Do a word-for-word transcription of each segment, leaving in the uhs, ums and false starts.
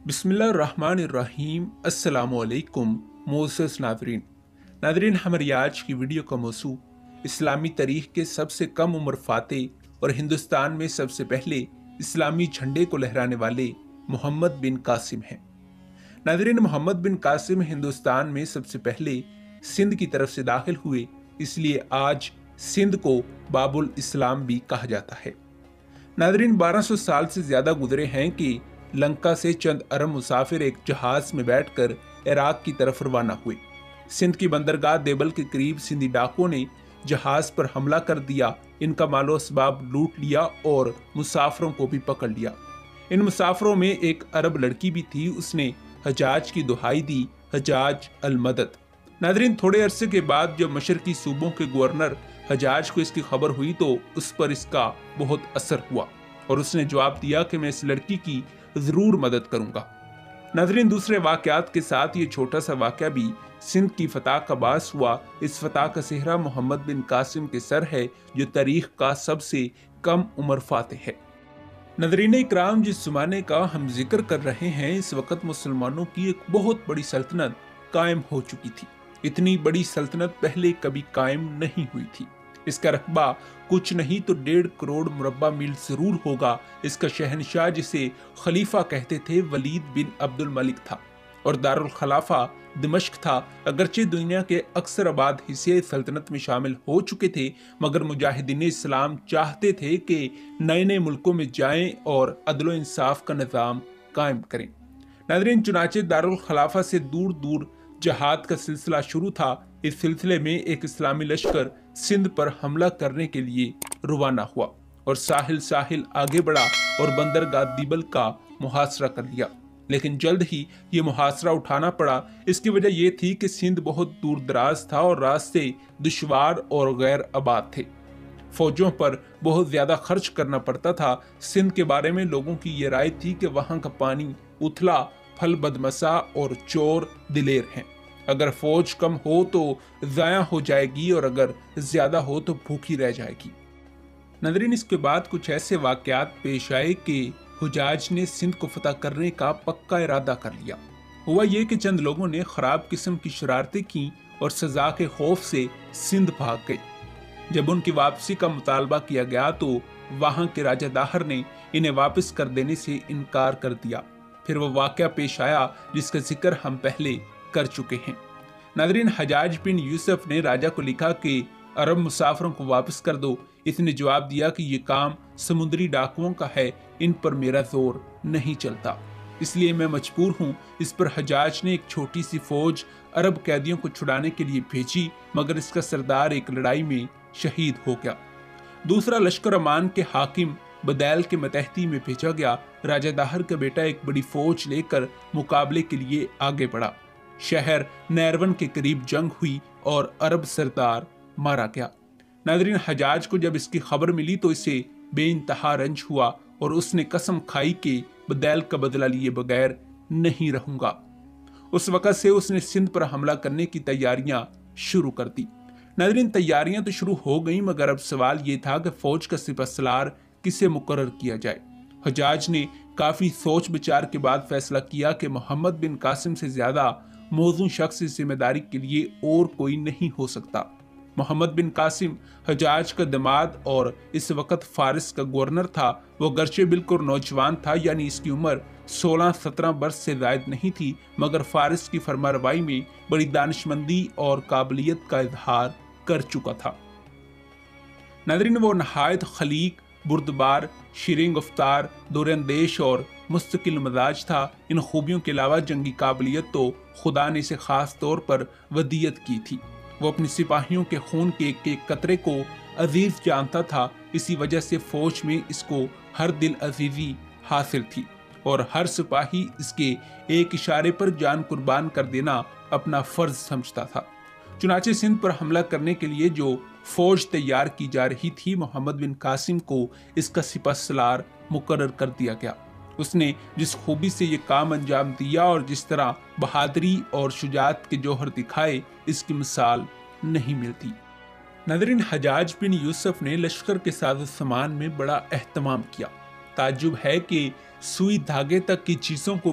बिस्मिल्लाहिर्रहमानिर्रहीम। अस्सलामुअलैकुम मोअज़्ज़ज़ नाज़रीन नाज़रीन हमारी आज की वीडियो का मौज़ू इस्लामी तारीख़ के सबसे कम उम्र फ़ातेह और हिंदुस्तान में सबसे पहले इस्लामी झंडे को लहराने वाले मोहम्मद बिन कासिम हैं। नाज़रीन, मोहम्मद बिन कासिम हिंदुस्तान में सबसे पहले सिंध की तरफ से दाखिल हुए, इसलिए आज सिंध को बाबुल इस्लाम भी कहा जाता है। नाज़रीन, बारह सौ साल से ज़्यादा गुजरे हैं कि लंका से चंद अरब मुसाफिर एक जहाज में बैठकर इराक की तरफ रवाना हुए। सिंध की बंदरगाह देबल के करीब सिंधी डाकुओं ने जहाज पर हमला कर दिया, इनका मालो असबाब लूट लिया और मुसाफिरों को भी पकड़ लिया। इन मुसाफिरों में एक अरब लड़की भी थी, उसने हजाज की दुहाई दी, हजाज अल मदद। नाज़रीन, थोड़े अरसे के बाद जब मशरकी सूबों के गवर्नर हजाज को इसकी खबर हुई तो उस पर इसका बहुत असर हुआ और उसने जवाब दिया कि मैं इस लड़की की जरूर मदद करूंगा। नाज़रीन, दूसरे वाकयात के साथ ये छोटा सा वाकया भी सिंध की फतह का बास हुआ। इस फतह का सेहरा मोहम्मद बिन कासिम के सर है, जो तारीख का सबसे कम उम्र फातेह है। नाज़रीन इकराम, जिस ज़माने का हम जिक्र कर रहे हैं, इस वक्त मुसलमानों की एक बहुत बड़ी सल्तनत कायम हो चुकी थी। इतनी बड़ी सल्तनत पहले कभी कायम नहीं हुई थी। इसका रकबा कुछ नहीं तो डेढ़ करोड़ मुरब्बा मील जरूर होगा। इसका शहनशाह, जिसे खलीफा कहते थे, वलीद बिन अब्दुल मलिक था और दारुल खलाफा दिमश्क था। अगरचे दुनिया के अक्सर आबाद हिस्से सल्तनत में शामिल हो चुके थे, मगर मुजाहिदीन इस्लाम चाहते थे कि नए नए मुल्कों में जाएं और अदल व इंसाफ का निज़ाम कायम करें। नाज़रीन, चुनाचे दारुल खलाफा से दूर दूर जहाद का सिलसिला शुरू था। इस सिलसिले में एक इस्लामी लश्कर सिंध पर हमला करने के लिए रवाना हुआ और साहिल साहिल आगे बढ़ा और बंदरगाह दीबल का मुहासरा कर लिया। लेकिन जल्द ही ये मुहासरा उठाना पड़ा। इसकी वजह यह थी कि सिंध बहुत दूर दराज था और रास्ते दुश्वार और गैर आबाद थे। फौजों पर बहुत ज्यादा खर्च करना पड़ता था। सिंध के बारे में लोगों की ये राय थी कि वहां का पानी उथला, फल बदमसा और चोर दिलेर हैं। अगर फौज कम हो तो ज़ाया हो जाएगी और अगर ज्यादा हो तो भूखी रह जाएगी। नाज़रीन, इसके बाद कुछ ऐसे वाकयात पेश आए कि हुजाज ने सिंध को फतह करने का पक्का इरादा कर लिया। हुआ ये कि चंद लोगों ने खराब किस्म की शरारतें की और सजा के खौफ से सिंध भाग गए। जब उनकी वापसी का मुतालबा किया गया तो वहां के राजा दाहर ने इन्हें वापस कर देने से इनकार कर दिया। फिर वो वाकया पेश आया जिसका जिक्र हम पहले कर चुके हैं। नाज़रीन, हजाज बिन यूसुफ ने राजा को लिखा कि अरब मुसाफिरों को वापस कर दो। इसने जवाब दिया कि ये काम समुद्री डाकुओं का है, इन पर मेरा जोर नहीं चलता, इसलिए मैं मजबूर हूँ। इस पर हजाज ने एक छोटी सी फौज अरब कैदियों को छुड़ाने के लिए भेजी, मगर इसका सरदार एक लड़ाई में शहीद हो गया। दूसरा लश्कर अमान के हाकिम बदैल के मतहती में भेजा गया। राजा दाहर का बेटा एक बड़ी फौज लेकर मुकाबले के लिए आगे बढ़ा। शहर नैरवन के करीब जंग हुई और अरब सरदार मारा गया। नाज़रीन, हजाज को जब इसकी खबर मिली तो इसे बेइंतहा रंज हुआ और उसने कसम खाई कि बदैल का बदला लिए बगैर नहीं रहूंगा। उस वक़्त से उसने सिंध पर हमला करने की तैयारियां शुरू कर दी। नाज़रीन, तैयारियां तो शुरू हो गई, मगर अब सवाल ये था कि फौज का सिपहसालार किसे मुकर्रर किया जाए। हजाज ने काफी सोच विचार के बाद फैसला किया कि मोहम्मद बिन कासिम से ज्यादा मौजूद शख्स इस जिम्मेदारी के लिए और कोई नहीं हो सकता। मोहम्मद बिन कासिम हजाज का दामाद और इस वक्त फारिस का गवर्नर था। वो गर्चे बिल्कुल नौजवान था, यानी इसकी उम्र सोलह सत्रह वर्ष से जायद नहीं थी, मगर फारिस की फरमारवाई में बड़ी दानिशमंदी और काबिलियत का इजहार कर चुका था। नाज़रीन, वो नहायत खलीक, बुर्दबार, शीरीन गुफ्तार, दूरअंदेश और मुस्तकिल मजाज था। इन खूबियों के अलावा जंगी काबिलियत तो खुदा ने इसे खास तौर पर वदीयत की थी। वो अपने सिपाहियों के खून के एक एक कतरे को अजीज जानता था। इसी वजह से फौज में इसको हर दिल अजीजी हासिल थी और हर सिपाही इसके एक इशारे पर जान कुर्बान कर देना अपना फर्ज समझता था। चुनाचे सिंध पर हमला करने के लिए जो फौज तैयार की जा रही थी, मोहम्मद बिन कासिम को इसका सिपहसालार मुकर्रर कर दिया गया। उसने जिस खूबी से ये काम अंजाम दिया और जिस तरह बहादुरी और शुजात के जौहर दिखाए, इसकी मिसाल नहीं मिलती। नाज़रीन, हजाज बिन यूसुफ ने लश्कर के साथ सामान में बड़ा एहतमाम किया। ताज्जुब है कि सुई धागे तक की चीजों को भी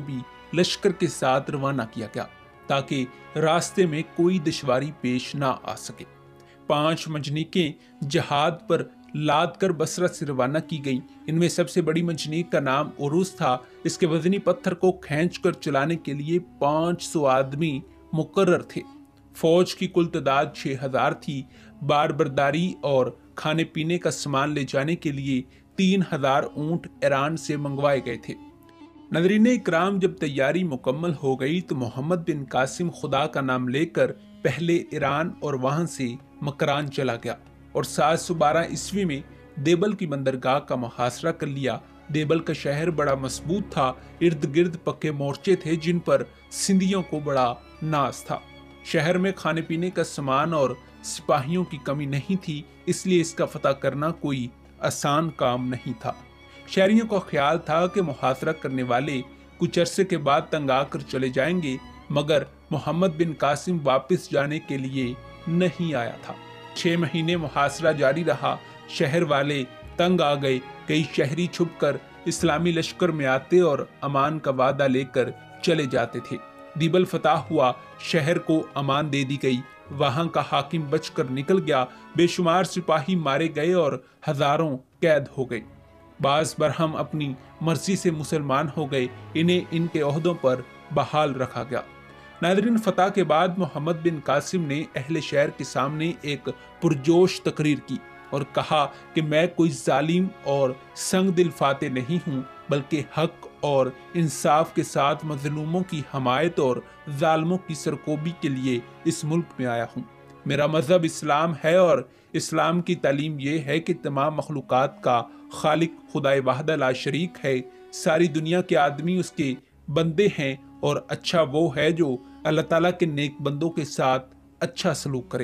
लश्कर के साथ रवाना किया गया ताकि रास्ते में कोई दुश्वारी पेश ना आ सके। पांच मंजनीकें जहाद पर लाद कर बसरा से रवाना की गईं। इनमें सबसे बड़ी मंजनीक का नाम उरूस था। इसके वजनी पत्थर को खींचकर चलाने के लिए पाँच सौ आदमी मुकर्रर थे। फौज की कुल तादाद छह हजार थी। बार बर्दारी और खाने पीने का सामान ले जाने के लिए तीन हजार ऊंट ईरान से मंगवाए गए थे। नाज़रीन इकराम, जब तैयारी मुकम्मल हो गई तो मोहम्मद बिन कासिम खुदा का नाम लेकर पहले ईरान और वहां से मकरान चला गया और सात सौ बारह ईस्वी में देबल की बंदरगाह का मुहासरा कर लिया। देबल का शहर बड़ा मजबूत था। इर्द गिर्द पक्के मोर्चे थे जिन पर सिंधियों को बड़ा नाज था। शहर में खाने पीने का सामान और सिपाहियों की कमी नहीं थी, इसलिए इसका फतह करना कोई आसान काम नहीं था। शहरियों का ख्याल था कि मुहासरा करने वाले कुछ अरसे के बाद तंग आकर चले जाएंगे, मगर मोहम्मद बिन कासिम वापस जाने के लिए नहीं आया था। छह महीने मुहासरा जारी रहा। शहर वाले तंग आ गए। कई शहरी छुपकर इस्लामी लश्कर में आते और अमान का वादा लेकर चले जाते थे। दीबल फतह हुआ। शहर को अमान दे दी गई। वहां का हाकिम बचकर निकल गया। बेशुमार सिपाही मारे गए और हजारों कैद हो गए। बाज बरहम अपनी मर्जी से मुसलमान हो गए। इन्हें इनके ओहदों पर बहाल रखा गया। नाज़रीन, फतह के बाद मोहम्मद बिन कासिम ने अहले शहर के सामने एक पुरजोश तकरीर की और कहा कि मैं कोई जालिम और संग दिल फाते नहीं हूँ, बल्कि हक और इंसाफ के साथ मजलूमों की हमायत और जालिमों की सरकोबी के लिए इस मुल्क में आया हूँ। मेरा मजहब इस्लाम है और इस्लाम की तालीम ये है कि तमाम मखलूकात का खालिक खुदाए वाहिद ला शरीक है। सारी दुनिया के आदमी उसके बंदे हैं और अच्छा वो है जो अल्लाह ताला के नेक बंदों के साथ अच्छा सलूक करे।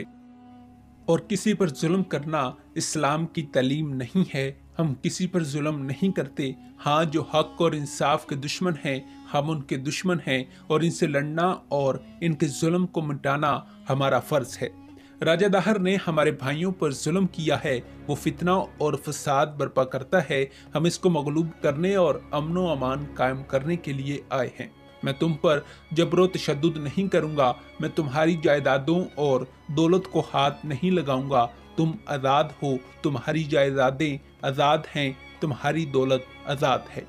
और किसी पर जुल्म करना इस्लाम की तालीम नहीं है। हम किसी पर जुल्म नहीं करते। हाँ, जो हक और इंसाफ के दुश्मन हैं हम उनके दुश्मन हैं और इनसे लड़ना और इनके जुल्म को मिटाना हमारा फर्ज है। राजा दाहर ने हमारे भाइयों पर जुल्म किया है। वो फितना और फसाद बर्पा करता है। हम इसको मगलूब करने और अमन व अमान कायम करने के लिए आए हैं। मैं तुम पर जबरो तशद्दुद नहीं करूंगा। मैं तुम्हारी जायदादों और दौलत को हाथ नहीं लगाऊंगा। तुम आज़ाद हो, तुम्हारी जायदादें आज़ाद हैं, तुम्हारी दौलत आज़ाद है।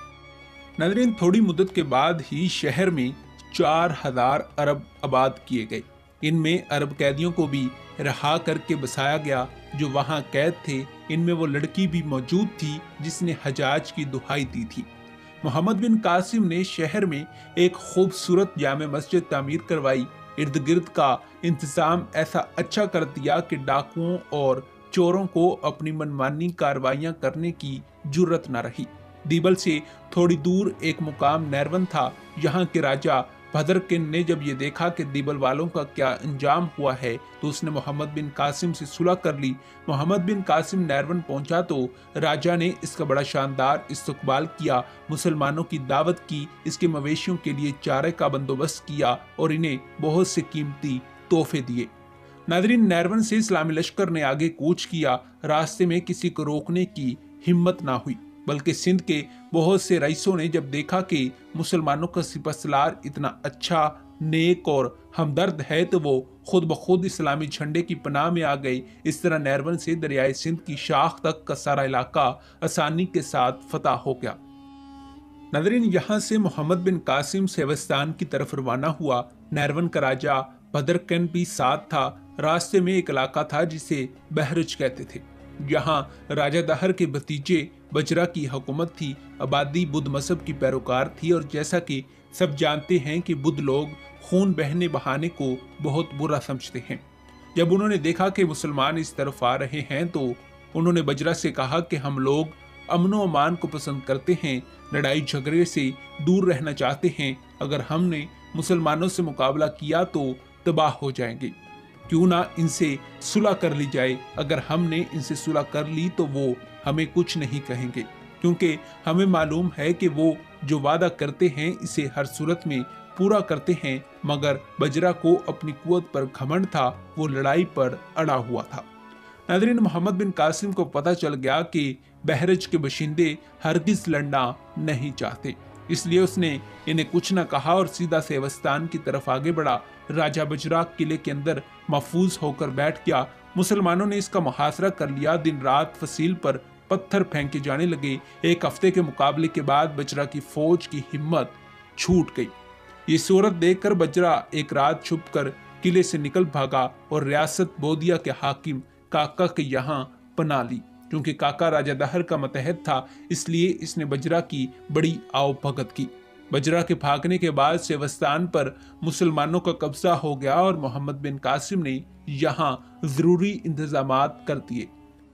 नाज़रीन, थोड़ी मुद्दत के बाद ही शहर में चार हजार अरब आबाद किए गए। इनमें अरब कैदियों को भी रहा करके बसाया गया जो वहां कैद थे। इनमें वो लड़की भी मौजूद थी जिसने हजाज की दुहाई दी थी। मोहम्मद बिन कासिम ने शहर में एक खूबसूरत जामे मस्जिद तामीर करवाई। इर्द गिर्द का इंतजाम ऐसा अच्छा कर दिया कि डाकुओं और चोरों को अपनी मनमानी कार्रवाइयां करने की जुर्रत न रही। दीबल से थोड़ी दूर एक मुकाम नैरवन था। यहाँ के राजा भदरकिन ने जब ये देखा कि दीबल वालों का क्या अंजाम हुआ है तो उसने मोहम्मद बिन कासिम से सुलह कर ली। मोहम्मद बिन कासिम नैरवन पहुंचा तो राजा ने इसका बड़ा शानदार इस्तकबाल किया, मुसलमानों की दावत की, इसके मवेशियों के लिए चारे का बंदोबस्त किया और इन्हें बहुत से कीमती तोहफे दिए। नाज़रीन, नैरवन से इस्लामी लश्कर ने आगे कूच किया। रास्ते में किसी को रोकने की हिम्मत ना हुई, बल्कि सिंध के बहुत से रईसों ने जब देखा कि मुसलमानों का सिपहसालार इतना अच्छा, नेक और हमदर्द है तो वो खुद ब खुद इस्लामी झंडे की पनाह में आ गए। इस तरह नैरवन से दरियाए सिंध की शाख तक का सारा इलाका आसानी के साथ फतह हो गया। नाज़रीन, यहाँ से मोहम्मद बिन कासिम सेवस्तान की तरफ रवाना हुआ। नैरवन का राजा भदरकिन भी साथ था। रास्ते में एक इलाका था जिसे बहरज कहते थे। यहाँ राजा दाहर के भतीजे बजरा की हुकूमत थी। आबादी बुद्ध मजहब की पैरोकार थी और जैसा कि सब जानते हैं कि बुद्ध लोग खून बहने बहाने को बहुत बुरा समझते हैं। जब उन्होंने देखा कि मुसलमान इस तरफ आ रहे हैं तो उन्होंने बजरा से कहा कि हम लोग अमन व अमान को पसंद करते हैं, लड़ाई झगड़े से दूर रहना चाहते हैं। अगर हमने मुसलमानों से मुकाबला किया तो तबाह हो जाएंगे। क्यों ना इनसे सुलह कर ली जाए। अगर हमने इनसे सुलह कर ली तो वो हमें कुछ नहीं कहेंगे, क्योंकि हमें मालूम है कि वो जो वादा करते हैं इसे हर सूरत में पूरा करते हैं। मगर बजरा को अपनी कुव्वत पर घमंड था, वो लड़ाई पर अड़ा हुआ था। नाज़रीन, मोहम्मद बिन कासिम को पता चल गया कि बहरज के बशिंदे हरगिज लड़ना नहीं चाहते। اس لیے اس نے انہیں کچھ نہ کہا اور سیدھا سیوستان کی طرف آگے بڑھا۔ راجہ بجرا قلعے کے اندر محفوظ ہو کر بیٹھ گیا۔ مسلمانوں نے اس کا محاصرہ کر لیا۔ دن رات فصیل پر پتھر پھینکے جانے لگے۔ ایک ہفتے کے مقابلے کے بعد بجرا کی فوج کی ہمت چھوٹ گئی۔ یہ صورت دیکھ کر بجرا ایک رات چھپ کر قلعے سے نکل بھاگا اور ریاست بودیا کے حاکم کاکا کے یہاں پناہ لی۔ کیونکہ کاکا راجہ داہر کا متحد تھا، اس لیے اس نے بجرا کی بڑی آؤ بھگت کی۔ بجرا کے بھاگنے کے بعد سیوستان پر مسلمانوں کا قبضہ ہو گیا اور محمد بن قاسم نے یہاں ضروری انتظامات کر دیے۔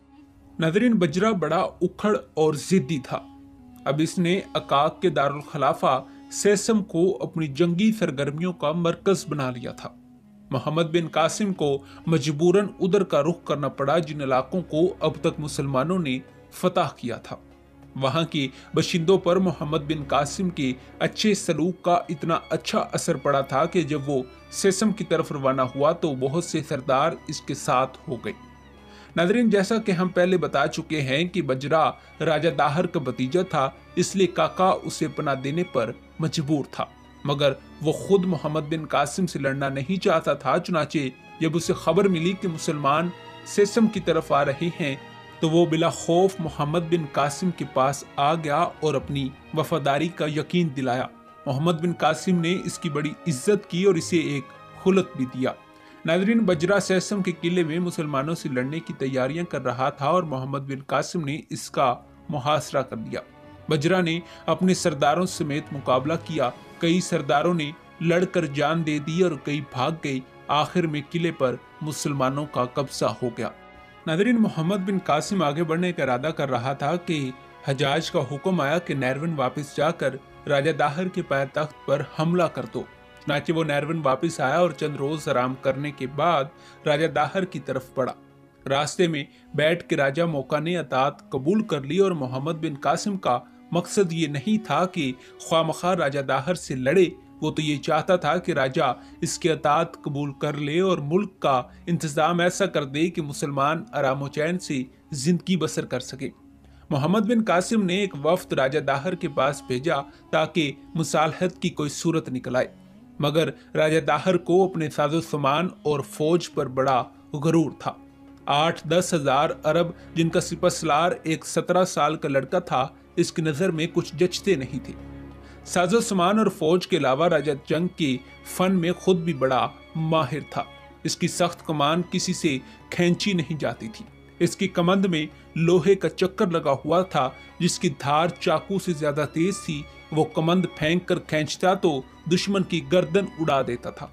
ناظرین، بجرا بڑا اکھڑ اور ضدی تھا۔ اب اس نے عقاق کے دارالخلافہ سیسم کو اپنی جنگی سرگرمیوں کا مرکز بنا لیا تھا۔ محمد بن قاسم کو مجبوراً ادھر کا رخ کرنا پڑا جن علاقوں کو اب تک مسلمانوں نے فتح کیا تھا۔ وہاں کے باشندوں پر محمد بن قاسم کے اچھے سلوک کا اتنا اچھا اثر پڑا تھا کہ جب وہ سیسم کی طرف روانہ ہوا تو بہت سے سردار اس کے ساتھ ہو گئے۔ ناظرین، جیسا کہ ہم پہلے بتا چکے ہیں کہ بجرا راجہ داہر کا بھتیجا تھا، اس لیے کاکا اسے پناہ دینے پر مجبور تھا، مگر وہ خود محمد بن قاسم سے لڑنا نہیں چاہتا تھا۔ چنانچہ جب اسے خبر ملی کہ مسلمان سیسم کی طرف آ رہے ہیں تو وہ بلا خوف محمد بن قاسم کے پاس آ گیا اور اپنی وفاداری کا یقین دلایا۔ محمد بن قاسم نے اس کی بڑی عزت کی اور اسے ایک خلعت بھی دیا۔ ناظرین، بجرا سیسم کے قلعے میں مسلمانوں سے لڑنے کی تیاریاں کر رہا تھا اور محمد بن قاسم نے اس کا محاصرہ کر لیا۔ بجرا نے اپنے سرداروں سمیت مقابلہ کیا۔ کئی سرداروں نے لڑ کر جان دے دی اور کئی بھاگ گئے۔ آخر میں قلعے پر مسلمانوں کا قبضہ ہو گیا۔ ناظرین، محمد بن قاسم آگے بڑھنے کا ارادہ کر رہا تھا کہ حجاج کا حکم آیا کہ نیرون واپس جا کر راجہ داہر کے پائے تخت پر حملہ کر دو۔ چنانچہ وہ نیرون واپس آیا اور چند روز آرام کرنے کے بعد راجہ داہر کی طرف بڑھا۔ راستے میں بیٹھ کے راجہ موقع نے اطاعت قبول کر لی اور محمد بن قاسم کا مقصد یہ نہیں تھا کہ خواہ مخواہ راجہ داہر سے لڑے، وہ تو یہ چاہتا تھا کہ راجہ اس کے اطاعت قبول کر لے اور ملک کا انتظام ایسا کر دے کہ مسلمان آرام و چین سے زندگی بسر کر سکے۔ محمد بن قاسم نے ایک وفد راجہ داہر کے پاس بھیجا تاکہ مصالحت کی کوئی صورت نکل آئے، مگر راجہ داہر کو اپنے ساز و سامان اور فوج پر بڑا غرور تھا۔ آٹھ دس ہزار عرب جن کا سپہ سالار ایک سترہ سال کا لڑکا تھا، اس کی نظر میں کچھ جچتے نہیں تھے۔ ساز و سامان اور فوج کے علاوہ راجہ جنگ کے فن میں خود بھی بڑا ماہر تھا۔ اس کی سخت کمان کسی سے کھینچی نہیں جاتی تھی۔ اس کی کمند میں لوہے کا چکر لگا ہوا تھا جس کی دھار چاقو سے زیادہ تیز تھی۔ وہ کمند پھینک کر کھینچتا تو دشمن کی گردن اڑا دیتا تھا۔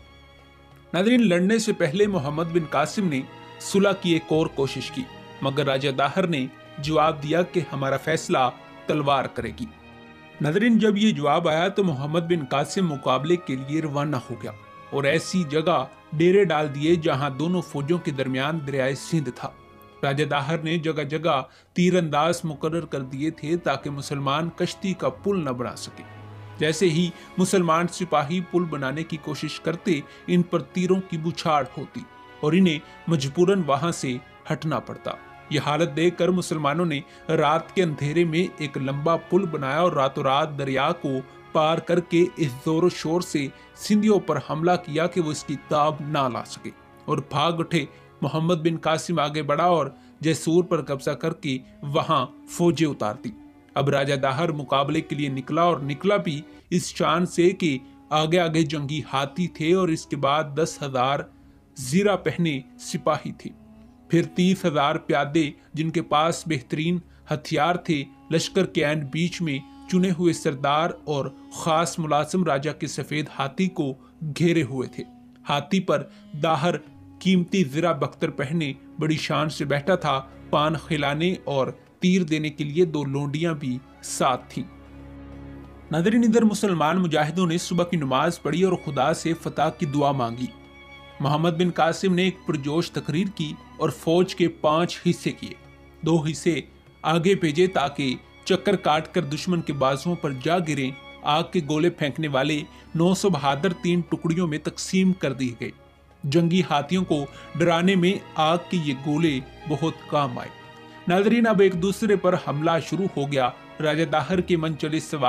ناظرین، لڑنے سے پہلے محمد بن قاسم نے صلح کی ایک اور کوشش کی، مگر راجہ داہر نے جواب دیا کہ ہمارا فیصلہ تلوار کرے گی۔ ناظرین، جب یہ جواب آیا تو محمد بن قاسم مقابلے کے لیے روانہ ہو گیا اور ایسی جگہ ڈیرے ڈال دیے جہاں دونوں فوجوں کے درمیان دریائے سندھ تھا۔ راجہ داہر نے جگہ جگہ تیر انداز مقرر کر دیے تھے تاکہ مسلمان کشتی کا پل نہ بنا سکے۔ جیسے ہی مسلمان سپاہی پل بنانے کی کوشش کرتے، ان پر تیروں کی بچھاڑ ہوتی اور انہیں مجبوراً وہاں سے ہٹنا پڑتا۔ یہ حالت دیکھ کر مسلمانوں نے رات کے اندھیرے میں ایک لمبا پل بنایا اور راتوں رات دریا کو پار کر کے اس زور و شور سے سندھیوں پر حملہ کیا کہ وہ اس کی تاب نہ لا سکے اور بھاگ اٹھے۔ محمد بن قاسم آگے بڑھا اور جیسور پر قبضہ کر کے وہاں فوجیں اتار دی۔ اب راجہ داہر مقابلے کے لیے نکلا اور نکلا بھی اس شان سے کہ آگے آگے جنگی ہاتھی تھے اور اس کے بعد دس ہزار زیرہ پہنے سپاہی تھے، پھر تیس ہزار پیادے جن کے پاس بہترین ہتھیار تھے۔ لشکر کے عین بیچ میں چنے ہوئے سردار اور خاص ملازم راجہ کے سفید ہاتھی کو گھیرے ہوئے تھے۔ ہاتھی پر داہر قیمتی زرہ بختر پہنے بڑی شان سے بیٹھا تھا۔ پان کھلانے اور تیر دینے کے لیے دو لونڈیاں بھی ساتھ تھیں۔ ناظرین، ادھر مسلمان مجاہدوں نے صبح کی نماز پڑھی اور خدا سے فتح کی دعا مانگی۔ محمد بن قاسم نے ایک پرجوش تقریر کی اور فوج کے پانچ حصے کیے۔ دو حصے آگے بھیجے تاکہ چکر کاٹ کر دشمن کے بازوؤں پر جا گریں۔ آگ کے گولے پھینکنے والے نو سو بہادر تین ٹکڑیوں میں تقسیم کر دیے گئے۔ جنگی ہاتھیوں کو ڈرانے میں آگ کے یہ گولے بہت کام آئے۔ ناظرین، اب ایک دوسرے پر حملہ شروع ہو گیا۔ راجہ داہر کے من چلے سوار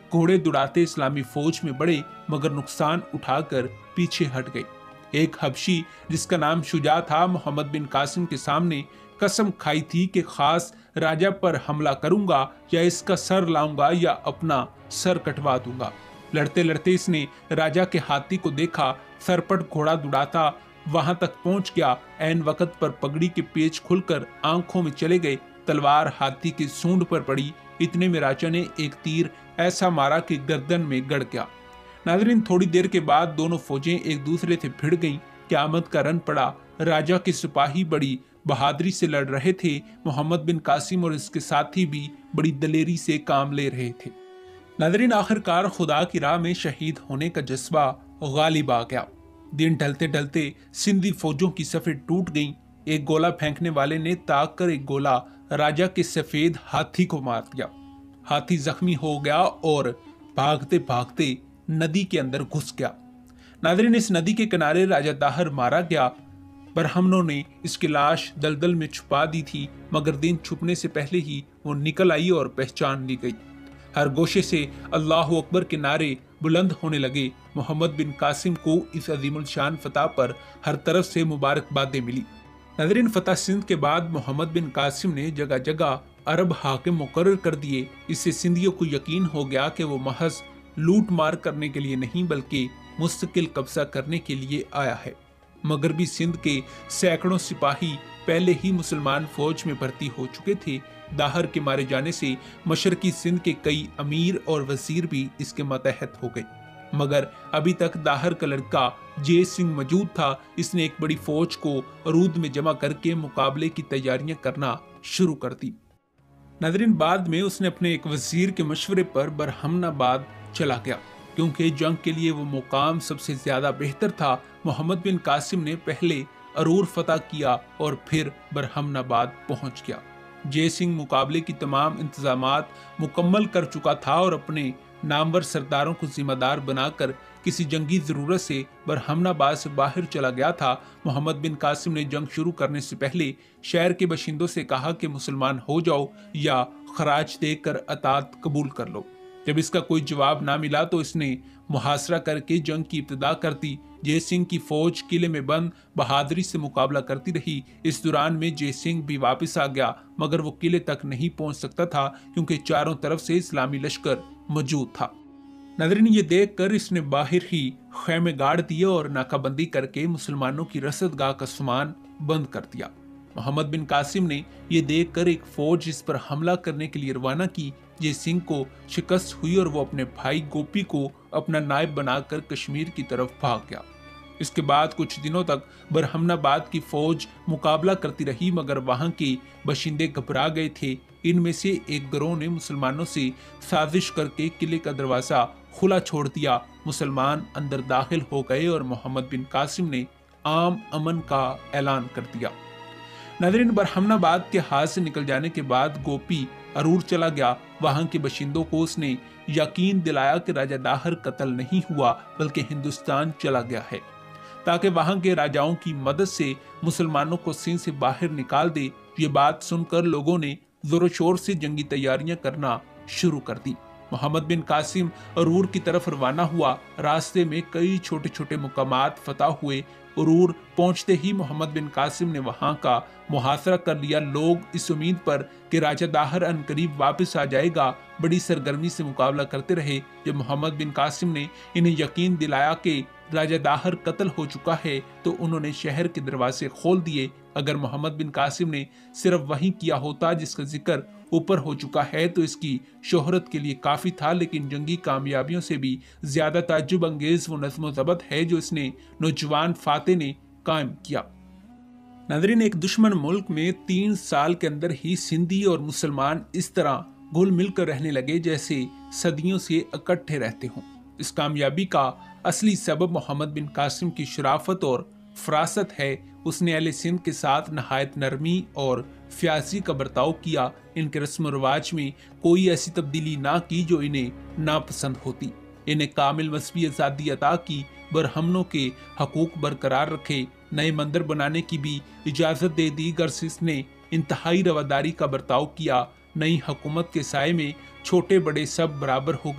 घोड़े दुड़ाते इस्लामी फौज में बढ़े मगर नुकसान उठाकर पीछे हट गए। एक हबशी जिसका नाम शुजा था, मोहम्मद बिन कासिम के सामने कसम खाई थी कि खास राजा पर हमला करूंगा, या इसका सर लाऊंगा या अपना सर कटवा दूंगा। लड़ते लड़ते इसने राजा के हाथी को देखा, सरपट घोड़ा दुड़ाता वहां तक पहुंच गया। ऐन वक्त पर पगड़ी के पेच खुलकर आंखों में चले गए। तलवार हाथी की सूंड पर पड़ी। इतने में राजा ने एक तीर ऐसा मारा कि गर्दन में गड़ गया। नाज़रीन, थोड़ी देर के बाद दोनों फौजें एक दूसरे से भिड़ गईं। क़यामत का रन पड़ा। राजा के सिपाही बड़ी बहादुरी से लड़ रहे थे। मोहम्मद बिन कासिम और इसके साथी भी बड़ी दलेरी से काम ले रहे थे। नाज़रीन, आखिरकार खुदा की राह में शहीद होने का जज्बा गालिब आ गया। दिन ढलते ढलते सिंधी फौजों की सफ़ें टूट गईं। एक गोला फेंकने वाले ने ताक कर एक गोला राजा के सफेद हाथी को मार दिया। हाथी जख्मी हो गया और भागते भागते नदी के अंदर घुस गया। नाज़रीन, इस नदी के किनारे राजा दाहर मारा गया। बरहमनों ने इसकी लाश दलदल में छुपा दी थी, मगर दिन छुपने से पहले ही वो निकल आई और पहचान ली गई। हर गोशे से अल्लाह अकबर के नारे बुलंद होने लगे। मोहम्मद बिन कासिम को इस अजीमुल शान फतह पर हर तरफ से मुबारकबादें मिली। नाज़रीन, फतह सिंध के बाद मोहम्मद बिन कासिम ने जगह जगह अरब हाकिम मुकर्रर कर दिए। इससे सिंधियों को यकीन हो गया कि वो महज लूट मार करने के लिए नहीं बल्कि मुस्तकिल कब्जा करने के लिए आया है। मगरबी सिंध के सैकड़ों सिपाही पहले ही मुसलमान फौज में भर्ती हो चुके थे। दाहर के मारे जाने से मशरकी सिंध के कई अमीर और वजीर भी इसके मतहत हो गए, मगर अभी तक दाहर का लड़का जय सिंह मौजूद था। इसने एक बड़ी फौज को अरूद में जमा करके मुकाबले की तैयारियां करना शुरू कर दी। नाज़रीन, बाद में उसने अपने एक वजीर के मशवरे पर बरहमनाबाद चला गया, क्योंकि जंग के लिए वो मुकाम सबसे ज्यादा बेहतर था। मोहम्मद बिन कासिम ने पहले अरूर फतह किया और फिर बरहमनाबाद पहुंच गया। जय सिंह मुकाबले की तमाम इंतजामात मुकम्मल कर चुका था और अपने नामवर सरदारों को जिम्मेदार बनाकर किसी जंगी जरूरत से बरहमनाबाद से बाहर चला गया था। मोहम्मद बिन कासिम ने जंग शुरू करने से पहले शहर के बाशिंदों से कहा कि मुसलमान हो जाओ या खराज देकर अतात कबूल कर लो। जब इसका कोई जवाब ना मिला तो इसने मुहासरा करके जंग की इब्तिदा कर दी। जय सिंह की फौज किले में बंद बहादुरी से मुकाबला करती रही। इस दौरान में जय सिंह भी वापस आ गया, मगर वो किले तक नहीं पहुंच सकता था क्योंकि चारों तरफ से इस्लामी लश्कर मौजूद था। नाज़रीन, ये देखकर इसने बाहर ही खैमे गाड़ दिए और नाकाबंदी करके मुसलमानों की रसदगाह का सामान बंद कर दिया। मोहम्मद बिन कासिम ने यह देखकर एक फौज इस पर हमला करने के लिए रवाना की। जय सिंह को शिकस्त हुई और वो अपने भाई गोपी को अपना नायब बनाकर कश्मीर की तरफ भाग गया। इसके बाद कुछ दिनों तक बरहमनाबाद की फौज मुकाबला करती रही, मगर वहां के बाशिंदे घबरा गए थे। इनमें से एक गिरोह ने मुसलमानों से साजिश करके किले का दरवाजा खुला छोड़ दिया। मुसलमान अंदर दाखिल हो गए और मोहम्मद बिन कासिम ने आम अमन का ऐलान कर दिया। नाज़रीन, बरहमनाबाद के हाथ से निकल जाने के बाद गोपी अरूर चला गया। वहां के बाशिंदों को उसने यकीन दिलाया कि राजा दाहर कत्ल नहीं हुआ बल्कि हिंदुस्तान चला गया है, ताकि वहां के राजाओं की मदद से मुसलमानों को सिंध से बाहर निकाल दे। ये बात सुनकर लोगों ने जोर शोर से जंगी तैयारियां करना शुरू कर दी। मोहम्मद बिन कासिम अरूर की तरफ रवाना हुआ। रास्ते में कई छोटे छोटे मुकामात फतह हुए। अरूर पहुंचते ही मोहम्मद बिन कासिम ने वहां का मुहासरा कर लिया। लोग इस उम्मीद पर कि राजा दाहर अनकरीब वापस आ जाएगा बड़ी सरगर्मी से मुकाबला करते रहे। जब मोहम्मद बिन कासिम ने इन्हें यकीन दिलाया कि राजा दाहर कत्ल हो चुका है तो उन्होंने शहर के दरवाजे खोल दिए। अगर मोहम्मद बिन कासिम ने सिर्फ वही किया होता जिसका जिक्र ऊपर हो चुका है तो इसकी शोहरत के लिए काफी था, लेकिन जंगी कामयाबियों से भी ज्यादा ताज्जुब अंगेज वो नज़्म ज़ब्त है जो इसने नौजवान फाते ने कायम किया। नाज़रीन, एक दुश्मन मुल्क में तीन साल के अंदर ही सिंधी और मुसलमान इस तरह घुल मिलकर रहने लगे जैसे सदियों से इकट्ठे रहते हों। इस कामयाबी का असली सबब मोहम्मद बिन कासिम की शराफत और फरासत है। उसने अहले सिंध के साथ नहायत नरमी और फ्यासी का बर्ताव किया। इनके रस्म रिवाज में कोई ऐसी तब्दीली ना की जो इन्हें नापसंद होती। इन्हें कामिल मजहबी आज़ादी अता की, बरहमनों के हकूक बरकरार रखे, नए मंदिर बनाने की भी इजाज़त दे दी। गर्स इसने इंतहाई रवादारी का बर्ताव किया। नई हुकूमत के साए में छोटे बड़े सब बराबर हो गए।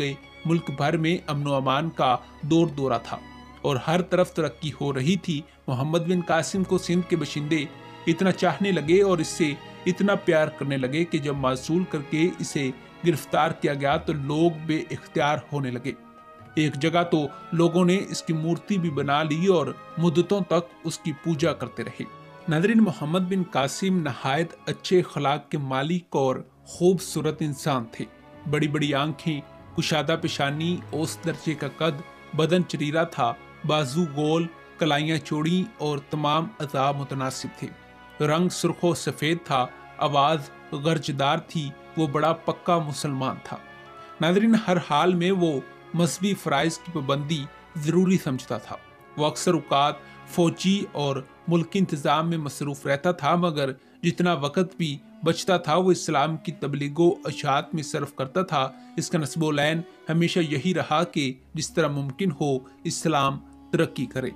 ملک بھر میں امن و امان کا دور دورہ تھا اور ہر طرف ترقی ہو رہی تھی، محمد بن قاسم کو سندھ کے باشندے اتنا چاہنے لگے اور اس سے اتنا پیار کرنے لگے کہ جب معزول کر کے اسے گرفتار کیا گیا تو لوگ بے اختیار ہونے لگے۔ ایک جگہ تو لوگوں نے اس کی مورتی بھی بنا لی اور مدتوں تک اس کی پوجا کرتے رہے۔ ناظرین، محمد بن قاسم نہایت اچھے اخلاق کے مالک اور خوبصورت انسان تھے۔ بڑی بڑی آنکھیں، کشادہ پیشانی، اوسط درجے کا قد، بدن چریرا تھا، بازو گول، کلائیاں چوڑی اور تمام اعضاء متناسب تھے۔ رنگ سرخ و سفید تھا، آواز گرجدار تھی، وہ بڑا پکا مسلمان تھا۔ ناظرین، ہر حال میں وہ مذہبی فرائض کی پابندی ضروری سمجھتا تھا۔ وہ اکثر اوقات فوجی اور ملکی انتظام میں مصروف رہتا تھا، مگر جتنا وقت بھی بچتا تھا وہ اسلام کی تبلیغ و اشاعت میں صرف کرتا تھا۔ اس کا نصب العین ہمیشہ یہی رہا کہ جس طرح ممکن ہو اسلام ترقی کرے۔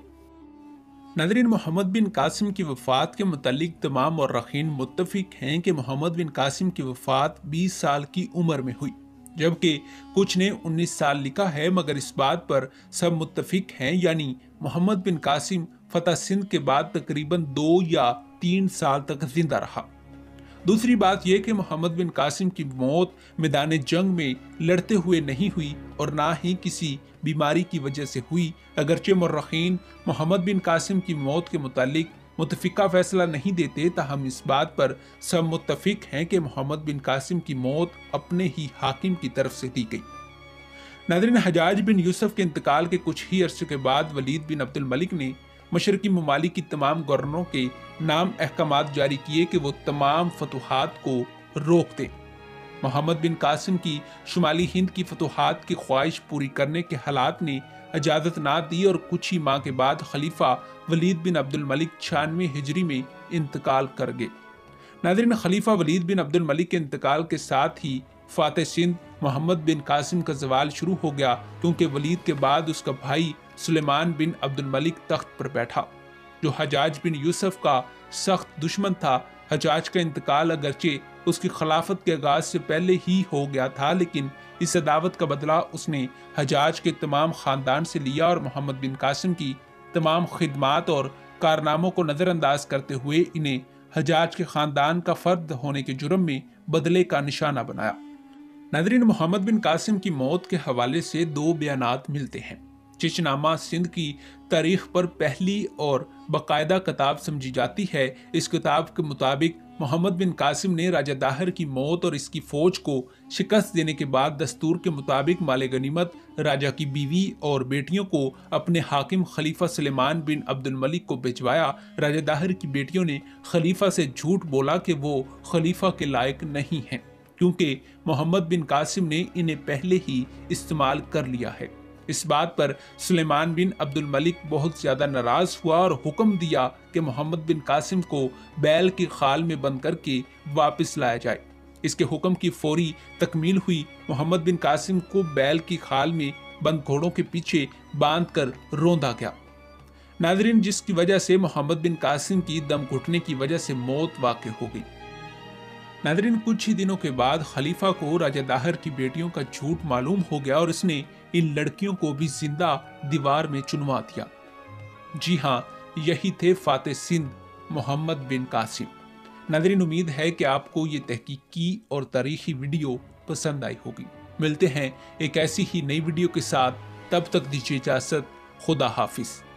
ناظرین، محمد بن قاسم کی وفات کے متعلق تمام مورخین متفق ہیں کہ محمد بن قاسم کی وفات بیس سال کی عمر میں ہوئی، جبکہ کچھ نے انیس سال لکھا ہے، مگر اس بات پر سب متفق ہیں، یعنی محمد بن قاسم فتح سندھ کے بعد تقریباً دو یا تین سال تک زندہ رہا۔ دوسری بات یہ کہ محمد بن قاسم کی موت میدان جنگ میں لڑتے ہوئے نہیں ہوئی اور نہ ہی کسی بیماری کی وجہ سے ہوئی۔ اگرچہ مورخین محمد بن قاسم کی موت کے متعلق متفقہ فیصلہ نہیں دیتے، تاہم اس بات پر سب متفق ہیں کہ محمد بن قاسم کی موت اپنے ہی حاکم کی طرف سے دی گئی۔ ناظرین، حجاج بن یوسف کے انتقال کے کچھ ہی عرصے کے بعد ولید بن عبد الملک نے مشرقی ممالک کی تمام گورنروں کے نام احکامات جاری کیے کہ وہ تمام فتوحات کو روک دیں۔ محمد بن قاسم کی شمالی ہند کی فتوحات کی خواہش پوری کرنے کے حالات نے اجازت نہ دی اور کچھ ہی ماہ کے بعد خلیفہ ولید بن عبد الملک چھیانوے ہجری میں انتقال کر گئے۔ ناظرین، خلیفہ ولید بن عبد الملک کے انتقال کے ساتھ ہی فاتح سندھ محمد بن قاسم کا زوال شروع ہو گیا، کیونکہ ولید کے بعد اس کا بھائی سلیمان بن عبد الملک تخت پر بیٹھا، جو حجاج بن یوسف کا سخت دشمن تھا۔ حجاج کا انتقال اگرچہ اس کی خلافت کے آغاز سے پہلے ہی ہو گیا تھا، لیکن اس عداوت کا بدلہ اس نے حجاج کے تمام خاندان سے لیا اور محمد بن قاسم کی تمام خدمات اور کارناموں کو نظر انداز کرتے ہوئے انہیں حجاج کے خاندان کا فرد ہونے کے جرم میں بدلے کا نشانہ بنایا۔ ناظرین، محمد بن قاسم کی موت کے حوالے سے دو بیانات ملتے ہیں۔ چچنامہ سندھ کی تاریخ پر پہلی اور باقاعدہ کتاب سمجھی جاتی ہے۔ اس کتاب کے مطابق محمد بن قاسم نے راجہ داہر کی موت اور اس کی فوج کو شکست دینے کے بعد دستور کے مطابق مال غنیمت راجہ کی بیوی اور بیٹیوں کو اپنے حاکم خلیفہ سلیمان بن عبد الملک کو بھجوایا۔ راجہ داہر کی بیٹیوں نے خلیفہ سے جھوٹ بولا کہ وہ خلیفہ کے لائق نہیں ہیں، کیونکہ محمد بن قاسم نے انہیں پہلے ہی استعمال کر لیا ہے۔ اس بات پر سلیمان بن عبد الملک بہت زیادہ ناراض ہوا اور حکم دیا کہ محمد بن قاسم کو بیل کی خال میں بند کر کے واپس لایا جائے۔ اس کے حکم کی فوری تکمیل ہوئی۔ محمد بن قاسم کو بیل کی خال میں بند گھوڑوں کے پیچھے باندھ کر روندا گیا۔ ناظرین، جس کی وجہ سے محمد بن قاسم کی دم گھٹنے کی وجہ سے موت واقع ہو گئی۔ ناظرین، کچھ ہی دنوں کے بعد خلیفہ کو راجہ داہر کی بیٹیوں کا جھوٹ معلوم ہو گیا اور اس نے ان لڑکیوں کو بھی زندہ دیوار میں چنوا دیا۔ جی ہاں، یہی تھے فاتح سندھ محمد بن قاسم۔ ناظرین، امید ہے کہ آپ کو یہ تحقیقی اور تاریخی ویڈیو پسند آئی ہوگی۔ ملتے ہیں ایک ایسی ہی نئی ویڈیو کے ساتھ، تب تک دیجیے اجازت۔ خدا حافظ۔